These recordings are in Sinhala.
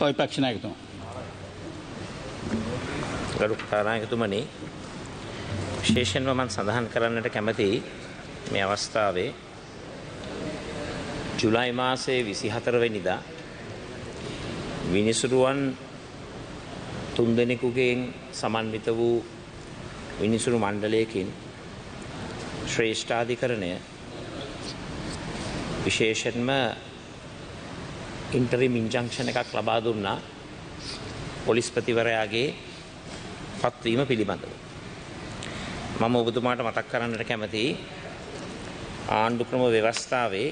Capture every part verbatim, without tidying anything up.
විපක්ෂ නායකතුමා. ගරු නායකතුමනි, විශේෂයෙන්ම මම සඳහන් කරන්නට කැමතියි මේ අවස්ථාවේ ජුලයි මාසයේ විසිහතර වෙනිදා විනිසුරුවන් තුන්දෙනෙකුගෙන් සමන්විත වූ විනිසුරු මණ්ඩලයකින් ශ්‍රේෂ්ඨාධිකරණය විශේෂයෙන්ම ඉන්ටරිම් ඉන්ජන්ක්ෂන් එකක් ලබා දුන්නා පොලිස්පතිවරයාගේ පත්වීම පිළිබඳව. මම ඔබතුමාට මතක් කරන්නට කැමතියි ආණ්ඩුක්‍රම ව්‍යවස්ථාවේ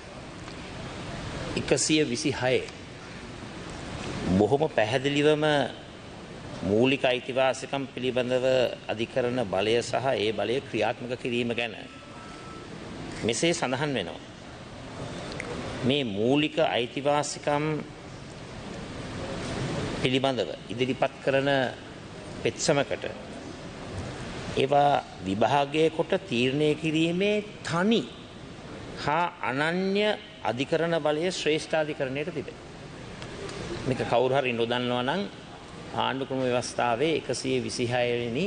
එකසිය විසිහය බොහොම පැහැදිලිවම මූලික අයිතිවාසිකම් පිළිබඳව අධිකරණ බලය සහ ඒ බලය ක්‍රියාත්මක කිරීම ගැන මෙසේ සඳහන් වෙනවා. මේ මූලික අයිතිවාසිකම් පිළිබඳව ඉදිරිපත් කරන පෙත්සමකට ඒවා විභාගයේ කොට තීරණය කිරීමේ තනි හා අනන්‍ය අධිකරණ බලය ශ්‍රේෂ්ඨාධිකරණයට තිබේ. මේක කවුරු හරි නොදන්නවා නම් ආණ්ඩුක්‍රම ව්‍යවස්ථාවේ එකසිය විසිහය වෙනි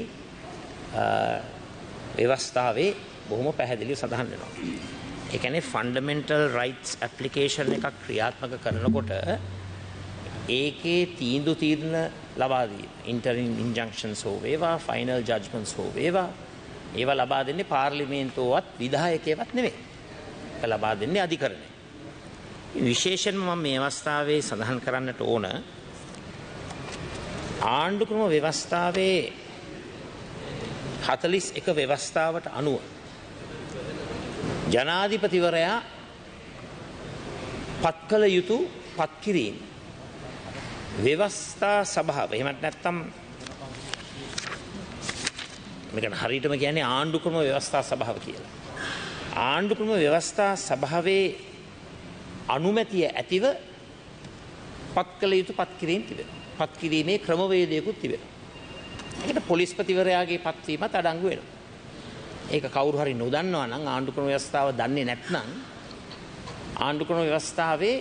ව්‍යවස්ථාවේ බොහොම පැහැදිලිව සඳහන් වෙනවා. ඒ කියන්නේ ෆන්ඩමෙන්ටල් රයිට්ස් ඇප්ලිකේෂන් එකක් ක්‍රියාත්මක කරනකොට ඒකේ තීන්දුව තීරණ ලබා දීම ඉන්ටරිම් ඉන්ජන්ක්ෂන්ස් හෝ වේවා ෆයිනල් ජජ්මන්ට්ස් හෝ වේවා ඒවා ලබා දෙන්නේ පාර්ලිමේන්තුවවත් විධායකයවත් නෙවෙයි. ඒක ලබා දෙන්නේ අධිකරණය. විශේෂයෙන්ම මම මේ අවස්ථාවේ සඳහන් කරන්නට ඕන ආණ්ඩුක්‍රම ව්‍යවස්ථාවේ හතළිස් එක ව්‍යවස්ථාවට අනුව ජනාධිපතිවරයා පත් කළ යුතු පත් කිරීම ව්‍යවස්ථා සභාව එහෙමත් නැත්නම් මේකට හරියටම කියන්නේ ආණ්ඩුක්‍රම ව්‍යවස්ථා සභාව කියලා. ආණ්ඩුක්‍රම ව්‍යවස්ථා සභාවේ අනුමැතිය ඇතිව පත් කළ යුතු පත් කිරීම තිබෙනවා. පත් කිරීමේ ක්‍රමවේදයකුත් තිබෙනවා. ඒකට පොලිස්පතිවරයාගේ පත්වීමත් අඩංගු වෙනවා. ඒක කවුරු හරි නොදන්නවා නම් ආණ්ඩුක්‍රම ව්‍යවස්ථාව දන්නේ නැත්නම් ආණ්ඩුක්‍රම ව්‍යවස්ථාවේ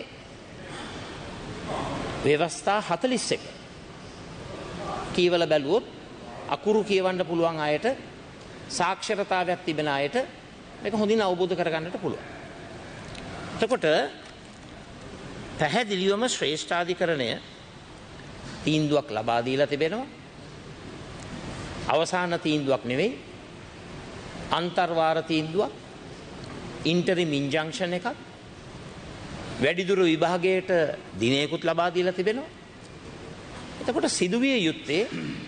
ව්‍යවස්ථා හතළිස් එක කීවල බැලුවොත් අකුරු කියවන්න පුළුවන් අයට සාක්ෂරතාවයක් තිබෙන අයට මේක හොඳින් අවබෝධ කරගන්නට පුළුවන්. එතකොට පැහැදිලිවම ශ්‍රේෂ්ඨාධිකරණය තීන්දුවක් ලබා දීලා තිබෙනවා. අවසාන තීන්දුවක් නෙවෙයි අන්තර්වාර තීන්දුවක් ඉන්ටරිම් ඉන්ජන්ක්ෂන් එකක් වැඩිදුර විභාගයට දිනයකුත් ලබා දීලා තිබෙනවා. එතකොට සිදුවිය යුත්තේ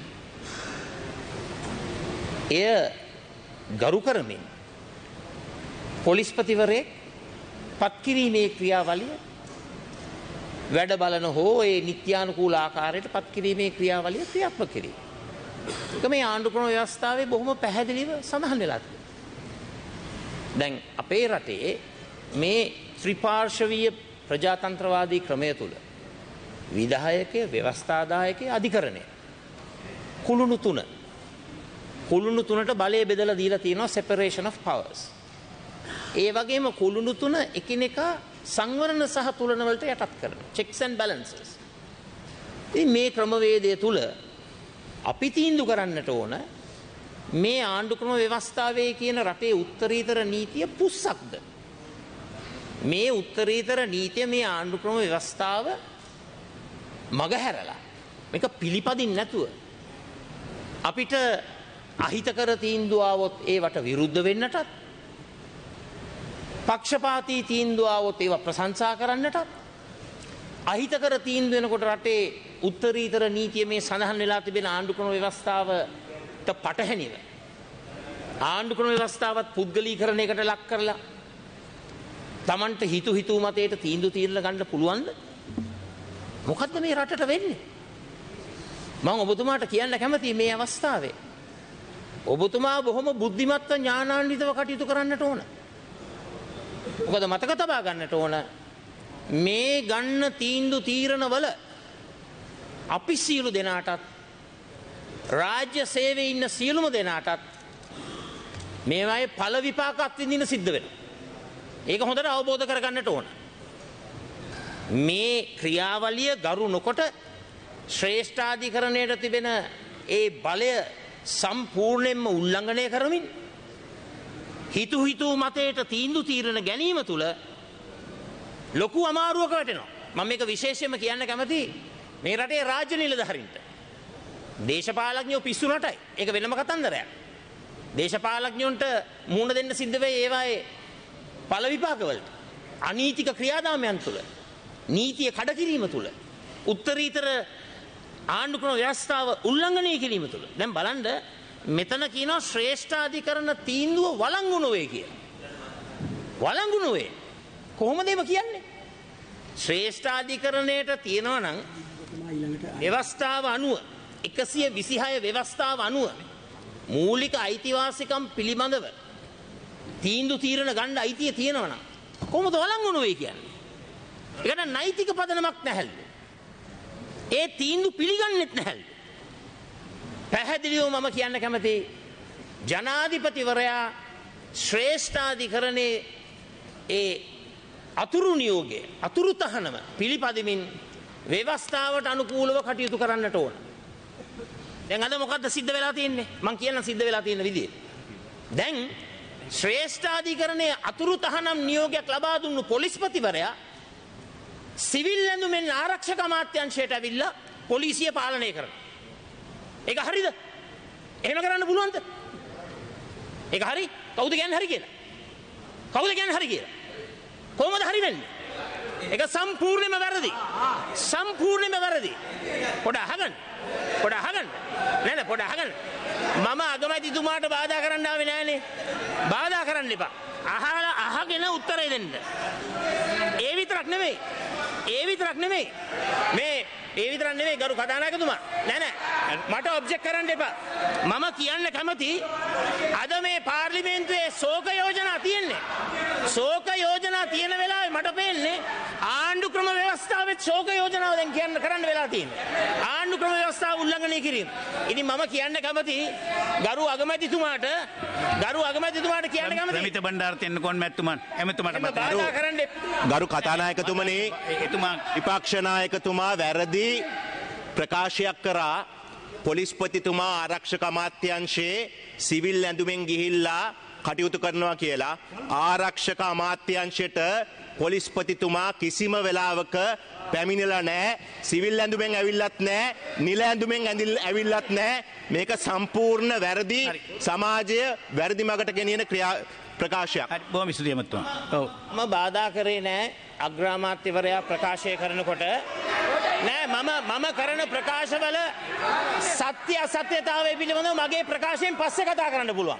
එය ගරු කරමින් පොලිස්පතිවරයෙක් පත් කිරීමේ ක්‍රියාවලිය වැඩ බලන හෝ ඒ නිත්‍යානුකූල ආකාරයට පත් කිරීමේ ක්‍රියාවලිය ක්‍රියාත්මක කිරීම. ඒක මේ ආණ්ඩුක්‍රම ව්‍යවස්ථාවේ බොහොම පැහැදිලිව සඳහන් වෙලා තියෙනවා. දැන් අපේ රටේ මේ ත්‍රිපාර්ශවීය ප්‍රජාතන්ත්‍රවාදී ක්‍රමය තුල විධායකය, ව්‍යවස්ථාදායකය, අධිකරණය කුළුණු තුන කුළුණු තුනට බලය බෙදලා දීලා තියෙනවා separation of powers. ඒ වගේම කුළුණු තුන එකිනෙකා සංවරණ සහ තුලන වලට යටත් කරනවා. checks and balances. ඉතින් මේ ක්‍රමවේදය තුල අපි තීන්දුව කරන්නට ඕන මේ ආණ්ඩුක්‍රම ව්‍යවස්ථාවේ කියන රටේ උත්තරීතර නීතිය පුස්සක්ද? මේ උත්තරීතර නීතිය මේ ආණ්ඩුක්‍රම ව්‍යවස්ථාව මගහැරලා මේක පිළිපදින්න නැතුව අපිට අහිතකර තීන්දුව આવොත් ඒවට විරුද්ධ වෙන්නටත් පක්ෂපාතී තීන්දුව આવොත් ඒවා ප්‍රශංසා කරන්නටත් අහිතකර තීන්දුව වෙනකොට රටේ උත්තරීතර නීතිය මේ සඳහන් වෙලා තිබෙන ආණ්ඩුක්‍රම ව්‍යවස්ථාවට පටහැනිව ආණ්ඩුක්‍රම ව්‍යවස්ථාවත් පුද්ගලීකරණයකට ලක් කරලා Tamanට හිතු හිතූ මතයට තීන්දුව తీරලා ගන්න පුළුවන්ද? මොකද්ද මේ රටට වෙන්නේ? මම ඔබතුමාට කියන්න කැමතියි මේ අවස්ථාවේ ඔබතුමා බොහොම බුද්ධිමත්ව ඥානාන්විතව කටයුතු කරන්නට ඕන. මොකද මතක තබා ගන්නට ඕන මේ ගන්න තීන්දුව තීරණවල අපි සියලු දෙනාටත් රාජ්‍ය සේවයේ ඉන්න සියලුම දෙනාටත් මේවායේ ඵල විපාක අත්විඳින්න සිද්ධ වෙනවා. ඒක හොඳට අවබෝධ කරගන්නට ඕන. මේ ක්‍රියාවලිය ගරු නොකොට ශ්‍රේෂ්ඨාධිකරණයට තිබෙන ඒ බලය සම්පූර්ණයෙන්ම උල්ලංඝනය කරමින් හිතු හිතු මතයට තීන්දුව තීරණ ගැනීම තුළ ලොකු අමාරුවක වැටෙනවා. මම මේක විශේෂයෙන්ම කියන්න කැමතියි මේ රටේ රාජ්‍ය නිලධාරීන්ට. දේශපාලඥයෝ පිස්සු රටයි. ඒක වෙනම කතන්දරයක්. දේශපාලඥයන්ට මුහුණ දෙන්න සිද්ධ වෙයි ඒවායේ පළ විපාකවලට. අනීතික ක්‍රියාදාමයන් තුළ, නීතිය කඩකිරීම තුළ, උත්තරීතර ආණ්ඩු ක්‍රම ව්‍යවස්ථාව උල්ලංඝනය කිරීම තුළ. දැන් බලන්න මෙතන කියනවා ශ්‍රේෂ්ඨාධිකරණ තීන්දුව වළංගු නොවේ කියලා. වළංගු නොවේ. කොහොමද ඒක කියන්නේ? ශ්‍රේෂ්ඨාධිකරණයට තියෙනවා නම් ව්‍යවස්ථාව අනුව එකසිය විසිහය ව්‍යවස්ථාව අනුව මූලික අයිතිවාසිකම් පිළිබඳව තීන්දුව තීරණ ගන්න අයිතිය තියෙනවා නම් කොහොමද වළංගු නොවේ කියන්නේ? ඒකට නෛතික පදනමක් නැහැලු. ඒ තීන්දුව පිළිගන්නෙත් නැහැලු. පැහැදිලිව මම කියන්න කැමතියි ජනාධිපතිවරයා ශ්‍රේෂ්ඨාධිකරණයේ ඒ අතුරු නියෝගය අතුරු තහනම පිළිපදමින් ව්‍යවස්ථාවට අනුකූලව කටයුතු කරන්නට ඕන. දැන් අද මොකද්ද සිද්ධ වෙලා තියෙන්නේ? මම කියන්න සිද්ධ වෙලා තියෙන විදිය. දැන් ශ්‍රේෂ්ඨාධිකරණයේ අතුරු තහනම් නියෝගයක් ලබා දුන්නු පොලිස්පතිවරයා සිවිල් ඇඳුමෙන් ආරක්ෂක අමාත්‍යාංශයට ඇවිල්ලා පොලිසිය පාලනය කරනවා. ඒක හරිද? එහෙම කරන්න පුළුවන්ද? ඒක හරි? කවුද කියන්නේ හරි කියලා? කවුද කියන්නේ හරි කියලා? කොහොමද හරි වෙන්නේ? ඒක සම්පූර්ණයෙන්ම වැරදි. සම්පූර්ණයෙන්ම වැරදි. පොඩ අහගන්න. පොඩ අහගන්න. නෑ නෑ පොඩ අහගන්න. මම අගමැතිතුමාට බාධා කරන්න ආවේ නෑනේ. බාධා කරන්න එපා. අහලා අහගෙන උත්තරේ දෙන්න. ඒ විතරක් නෙමෙයි. ඒ විතරක් නෙමෙයි. මේ ඒ විතරක් නෙමෙයි ගරු කතානායකතුමා. නෑ නෑ මට ඔබ්ජෙක්ට් කරන්න එපා. මම කියන්න කැමති අද මේ පාර්ලිමේන්තුවේ ශෝක යෝජනා තියෙන්නේ. ශෝක යෝජනා තියෙන වෙලාවේ මට පේන්නේ ආණ්ඩු ක්‍රම ව්‍යවස්ථාවේ ශෝක යෝජනාව දැන් කියන්න කරන්න වෙලා තියෙන්නේ. ආණ්ඩු ක්‍රම ව්‍යවස්ථාව උල්ලංඝනය කිරීම. ඉතින් මම කියන්න කැමති ගරු අගමැතිතුමාට ගරු අගමැතිතුමාට කියන්න කැමති ප්‍රමිත බණ්ඩාරත් එන්නකොන් මැතිතුමන් එමෙතුමාට බාධා කරන්න ගරු කතානායකතුමනි එතුමා විපක්ෂ නායකතුමා වැරදි ප්‍රකාශයක් කරා. පොලිස්පතිතුමා ආරක්ෂක අමාත්‍යාංශයේ සිවිල් ඇඳුමෙන් ගිහිල්ලා කටයුතු කරනවා කියලා. ආරක්ෂක අමාත්‍යාංශයට පොලිස්පතිතුමා කිසිම වෙලාවක පැමිණිලා නැහැ. සිවිල් ඇඳුමෙන් ඇවිල්ලත් නැහැ. නිල ඇඳුමෙන් ඇවිල්ලත් නැහැ. මේක සම්පූර්ණ වැරදි සමාජය වැරදි මගට ගෙනියන ක්‍රියා ප්‍රකාශයක්. බොහොම ස්තුතියි එමෙතුමා. ඔව්. මම බාධා කරේ නැහැ අග්‍රාමාත්‍යවරයා ප්‍රකාශය කරනකොට. නෑ මම මම කරන ප්‍රකාශවල සත්‍ය අසත්‍යතාවය පිළිබඳව මගේ ප්‍රකාශයෙන් පස්සේ කතා කරන්න පුළුවන්.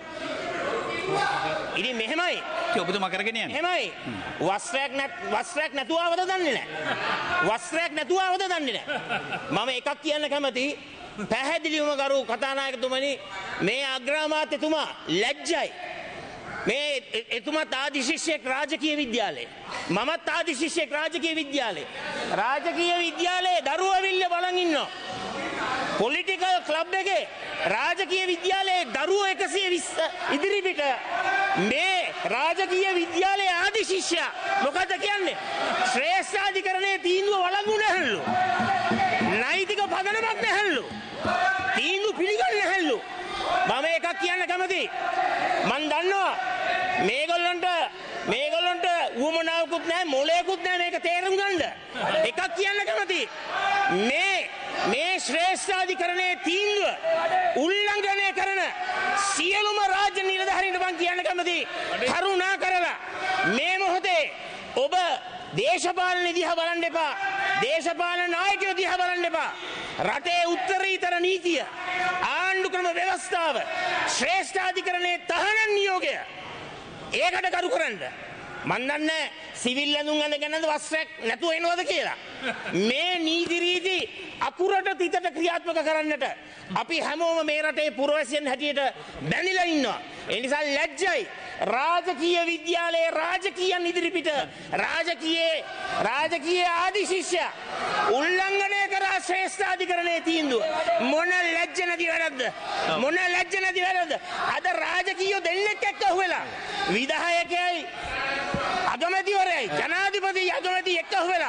ඉතින් මෙහෙමයි. ඒ ඔබතුමා කරගෙන යන්නේ. එහෙමයි. වස්ත්‍රයක් නැත් වස්ත්‍රයක් නැතුව ආවද දන්නේ නැහැ. වස්ත්‍රයක් නැතුව ආවද දන්නේ නැහැ. මම එකක් කියන්න කැමතියි. පැහැදිලිවම ගරු කතානායකතුමනි මේ අග්‍රාමාත්‍යතුමා ලැජ්ජයි. මේ එතුමත් ආදි ශිෂ්‍යෙක් රාජකීය විද්‍යාලයේ. මමත් ආදි ශිෂ්‍යෙක් රාජකීය විද්‍යාලයේ. රාජකීය විද්‍යාලයේ දරුවෝ ඇවිල්ලා බලන් ඉන්නවා. පොලිටිකල් ක්ලබ් එකේ රාජකීය විද්‍යාලයේ දරුවෝ එකසිය විස්ස ඉදිරිපිට මේ රාජකීය විද්‍යාලයේ ආදි ශිෂ්‍යයා මොකද කියන්නේ? ශ්‍රේෂ්ඨාධිකරණයේ තීන්දුව වළංගු නැහැලු. නෛතික පදනමක් නැහැලු. තීන්දුව පිළිගන්නේ නැහැලු. මම එකක් කියන්න කැමතියි. මන් දන්නවා මේගොල්ලන්ට මේගොල්ලන්ට උවමනාවකුත් නැහැ මොලේකුත් නැහැ මේක තේරුම් ගන්න. එකක් කියන්න කැමතියි. මේ මේ ශ්‍රේෂ්ඨාධිකරණයේ තීන්දුව උල්ලංඝනය කරන සියලුම රාජ්‍ය නිලධාරීන්ට මම කියන්න කැමතියි. කරුණා කරලා මේ මොහොතේ ඔබ දේශපාලන දිහා බලන්න එපා. දේශපාලන නායකයෝ දිහා බලන්න එපා. රටේ උත්තරීතර නීතිය ආණ්ඩු ක්‍රම ව්‍යවස්ථාව ශ්‍රේෂ්ඨාධිකරණයේ තහනම් නියෝගය ඒකට කරු කරන්න. මන් දන්නේ සිවිල් ඇඳුම් අඳගෙනද වස්ත්‍රයක් නැතුව එනවද කියලා. මේ නීති රීති අකුරට තිතට ක්‍රියාත්මක කරන්නට අපි හැමෝම මේ රටේ පුරවැසියන් හැටියට බැඳිලා ඉන්නවා. ඒ නිසා ලැජ්ජයි. රාජකීය විද්‍යාලයේ රාජකීයන් ඉදිරිපිට රාජකීය රාජකීය ආදි ශිෂ්‍ය උල්ලංඝනය කරා ශ්‍රේෂ්ඨාධිකරණයේ තීන්දුව. මොන ලැජ්ජ නැති වැරද්ද? මොන ලැජ්ජ නැති වැරද්ද? අද රාජකීය දෙන්නෙක් එක්ක අහුවෙලා විධායකයයි අගමැතිවරයයි ජනාධිපති අගමැති එක්ක අහුවෙලා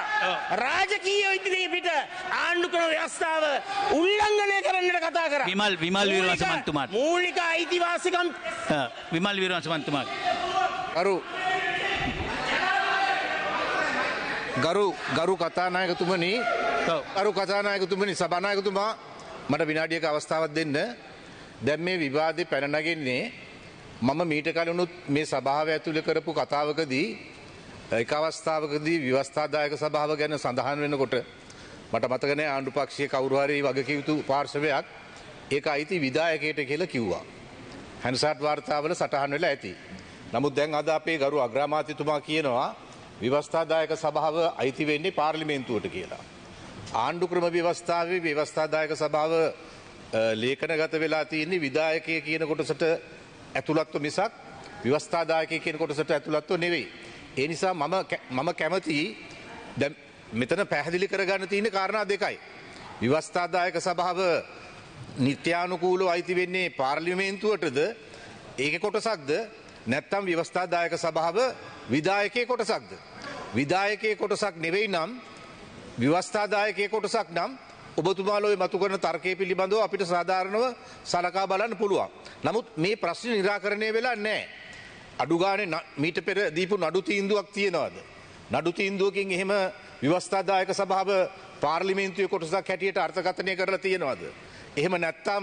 රාජකීය ඉදිරියේ පිට ආණ්ඩු ක්‍රම ව්‍යවස්ථාව උල්ලංඝනය කරන්නට කතා කරා. විමල් විමල් වීරවංශ මන්තුමාත්. මූලික අයිතිවාසිකම් ආ, විමල් වීරවංශ මන්තුමාත්. ගරු ගරු ගරු කතානායකතුමනි ඔව්. ගරු කතානායකතුමනි සභානායකතුමා මට විනාඩියක අවස්ථාවක් දෙන්න. දැන් මේ විවාදේ පැන නගින්නේ මම මීට කලිනුත් මේ සභාව ඇතුළේ කරපු කතාවකදී එක අවස්ථාවකදී ව්‍යවස්ථාදායක සභාව ගැන සඳහන් වෙනකොට මට මතක නැහැ ආණ්ඩු පක්ෂයේ කවුරු හරි වගකීම් යුතු පාර්ශවයක් ඒක අයිති විධායකයට කියලා කිව්වා. හැන්සාට් වාර්තාවල සටහන් වෙලා ඇති. නමුත් දැන් අද අපේ ගරු අග්‍රාමාත්‍යතුමා කියනවා ව්‍යවස්ථාදායක සභාව අයිති වෙන්නේ පාර්ලිමේන්තුවට කියලා. ආණ්ඩු ක්‍රම ව්‍යවස්ථාවේ ව්‍යවස්ථාදායක සභාව ලේඛනගත වෙලා තියෙන්නේ විධායකය කියන කොටසට ඇතුළත්ව මිසක් ව්‍යවස්ථාදායකය කියන කොටසට ඇතුළත්ව නෙවෙයි. ඒ නිසා මම මම කැමති දැන් මෙතන පැහැදිලි කරගන්න තියෙන කාරණා දෙකයි. ව්‍යවස්ථාදායක සභාව නිත්‍යානුකූලව අයිති වෙන්නේ පාර්ලිමේන්තුවටද ඒකේ කොටසක්ද නැත්නම් ව්‍යවස්ථාදායක සභාව විධායකයේ කොටසක්ද? විධායකයේ කොටසක් නෙවෙයි නම් ව්‍යවස්ථාදායකයේ කොටසක් නම් ඔබතුමාලෝ මතු කරන තර්කයේ පිළිබඳව අපිට සාධාරණව සලකා බලන්න පුළුවන්. නමුත් මේ ප්‍රශ්නේ निराකරණය වෙලා නැහැ. අඩු ගානේ මීට පෙර දීපු නඩු තීන්දුවක් තියෙනවද? නඩු තීන්දුවකින් එහෙම ව්‍යවස්ථාදායක සභාව පාර්ලිමේන්තුවේ කොටසක් හැටියට අර්ථකථනය කරලා තියෙනවද? එහෙම නැත්නම්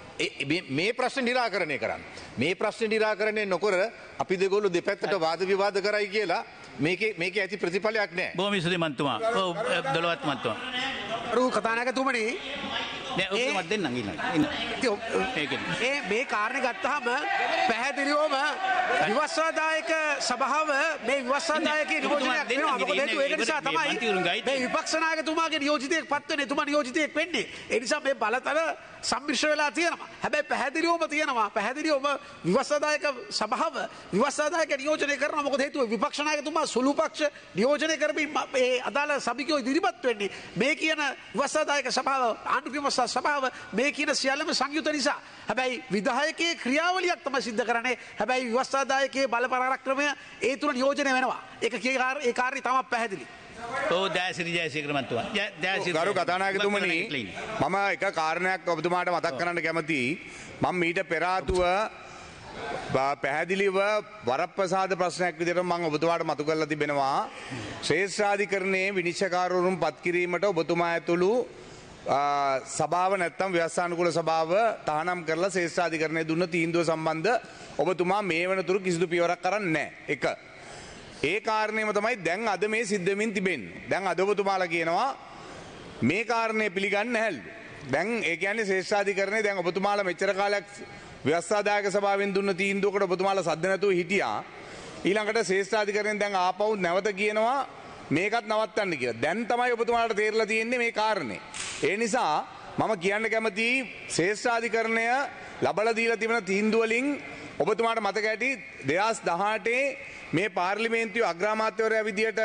මේ ප්‍රශ්න निराකරණය කරන්න. මේ ප්‍රශ්න निराකරණය නොකර අපි දෙගොල්ලෝ දෙපැත්තට වාද විවාද කරයි කියලා මේකේ මේකේ ඇති ප්‍රතිඵලයක් නැහැ. බොහොම ස්තුතියි මන්තුමා. ඔව් දොළවත් මන්තුමා. රු කතානායකතුමනි නෑ ඔක්කොම දෙන්නම් ඉන්න. ඉන්න. ඒකෙන්. ඒ මේ කාරණේ ගත්තාම පැහැදිලිවම විවස්සාදායක සභාව මේ විවස්සාදායකේ නියෝජනයක් වෙනවා. මොකද හේතුව ඒක නිසා තමයි මේ විපක්ෂ නායකතුමාගේ නියෝජිතයෙක් පත් වෙන්නේ. එතුමා නියෝජිතයෙක් වෙන්නේ. ඒ නිසා මේ බලතල සම්මිශ්‍ර වෙලා තියෙනවා. හැබැයි පැහැදිලිවම තියෙනවා. පැහැදිලිවම විවස්සාදායක සභාව විවස්සාදායක නියෝජනය කරනවා. මොකද හේතුව විපක්ෂ නායකතුමා සුළු පක්ෂ නියෝජනය කරමින් මේ අදාළ සභිකයෝ ඉදිරිපත් වෙන්නේ. මේ කියන විවස්සාදායක සභාව ආණ්ඩු ක්‍රම සභාව මේ කියන සියල්ලම සංයුත නිසා. හැබැයි විධායකයේ ක්‍රියාවලියක් තමයි සිද්ධ කරන්නේ. හැබැයි විවස්සාදායකයේ බල පරාක්‍රමය ඒ තුල නියෝජනය වෙනවා. ඒක ඒ කාර්යය තමයි පැහැදිලි. ඔව් දයාසිරි ජයසේකර මන්තුමා. දයාසිරි ගරු කතානායකතුමනි මම එක කාරණයක් ඔබතුමාට මතක් කරන්න කැමතියි. මම මීට පෙර ආතුව පැහැදිලිව වරප්‍රසාද ප්‍රශ්නයක් විදිහට මම ඔබතුමාට මතු කරලා තිබෙනවා. ශ්‍රේෂ්ඨාධිකරණයේ විනිශ්චයකාරවරුන් පත් කිරීමට ඔබතුමා ඇතුළු සභාව නැත්තම් ව්‍යවස්ථානුකූල සභාව තහනම් කරලා ශ්‍රේෂ්ඨාධිකරණය දුන්න තීන්දුව සම්බන්ධ ඔබතුමා මේ වෙනතුරු කිසිදු පියවරක් කරන්නේ නැහැ. එක. ඒ කාරණේම තමයි දැන් අද මේ සිද්ධ වෙමින් තිබෙන්නේ. දැන් අද ඔබතුමාලා කියනවා මේ කාරණේ පිළිගන්නේ නැහැලු. දැන් ඒ කියන්නේ ශ්‍රේෂ්ඨාධිකරණය දැන් ඔබතුමාලා මෙච්චර කාලයක් ව්‍යවස්ථාදායක සභාවෙන් දුන්න තීන්දුවකට ඔබතුමාලා සද්ද නැතුව හිටියා. ඊළඟට ශ්‍රේෂ්ඨාධිකරණයෙන් දැන් ආපහු නැවත කියනවා මේකත් නවත්තන්න කියලා. දැන් තමයි ඔබතුමාලට තේරලා තියෙන්නේ මේ කාරණේ. ඒ නිසා මම කියන්න කැමතියි ශ්‍රේෂ්ඨාධිකරණය ලබලා දීලා තිබෙන තීන්දුව වලින් ඔබතුමාට මතක ඇති දෙදහස් දහඅටේ මේ පාර්ලිමේන්තුවේ අග්‍රාමාත්‍යවරයා විදියට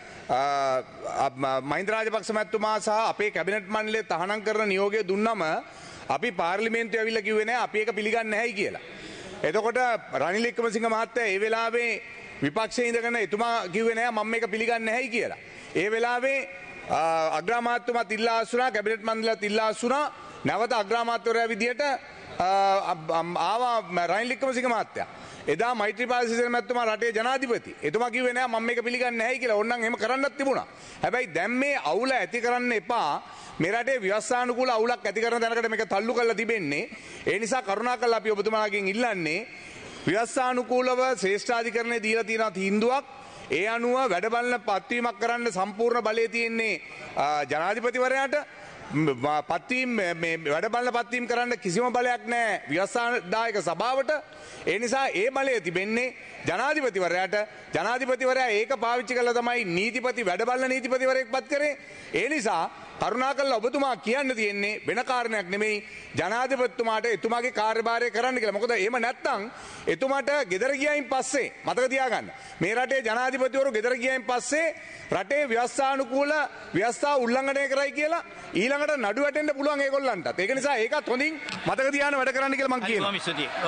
මහින්ද රාජපක්ෂ මැතිතුමා සහ අපේ කැබිනට් මණ්ඩලය තහනම් කරන නියෝගය දුන්නම අපි පාර්ලිමේන්තුවේ ඇවිල්ලා කිව්වේ නෑ අපි ඒක පිළිගන්නේ නැහැයි කියලා. එතකොට රනිල් වික්‍රමසිංහ මහත්තයා ඒ වෙලාවේ විපක්ෂයේ ඉඳගෙන එතුමා කිව්වේ නෑ මම මේක පිළිගන්නේ නැහැයි කියලා. ඒ වෙලාවේ අග්‍රාමාත්‍යතුමාත් ඉල්ලා අසුනා කැබිනට් මණ්ඩලයත් ඉල්ලා අසුනා නැවත අග්‍රාමාත්‍යවරයා විදියට ආවා රනිල් වික්‍රමසිංහ මහත්තයා. එදා මෛත්‍රීපාල සිරිසේන මැතිතුමා රටේ ජනාධිපති. එතුමා කිව්වේ නෑ මම මේක පිළිගන්නේ නැහැයි කියලා. ඕනනම් එහෙම කරන්නත් තිබුණා. හැබැයි දැන් මේ අවුල ඇති කරන්න එපා. මේ රටේ ව්‍යවස්ථානුකූල අවුලක් ඇති කරන තැනකට මේක තල්ලු කරලා තිබෙන්නේ. ඒ නිසා කරුණාකරලා අපි ඔබතුමාගෙන් ඉල්ලන්නේ ව්‍යවස්ථානුකූලව ශ්‍රේෂ්ඨාධිකරණය දීලා තියෙන තීන්දුවක් ඒ අනුව වැඩ බලන පත්වීමක් කරන්න සම්පූර්ණ බලය තියෙන්නේ ජනාධිපතිවරයාට. පත්වීම් මේ වැඩ බලන පත්වීම් කරන්න කිසිම බලයක් නැහැ ව්‍යවස්ථාදායක සභාවට. ඒ නිසා ඒ බලය තිබෙන්නේ ජනාධිපතිවරයාට. ජනාධිපතිවරයා ඒක පාවිච්චි කරලා තමයි නීතිපති වැඩ බලන නීතිපතිවරයෙක් පත් කරේ. ඒ නිසා කරුණාකරලා ඔබතුමා කියන්න තියෙන්නේ වෙන කාරණයක් නෙමෙයි ජනාධිපතිතුමාට එතුමාගේ කාර්යභාරය කරන්න කියලා. මොකද එහෙම නැත්නම් එතුමාට ගෙදර ගියයින් පස්සේ මතක තියාගන්න මේ රටේ ජනාධිපතිවරු ගෙදර ගියයින් පස්සේ රටේ ව්‍යවස්ථානුකූල ව්‍යවස්ථා උල්ලංඝනය කරයි කියලා ඊළඟට නඩු වැටෙන්න පුළුවන් ඒගොල්ලන්ටත්. ඒක නිසා ඒකත් හොඳින් මතක තියාගෙන වැඩ කරන්න කියලා මම කියනවා.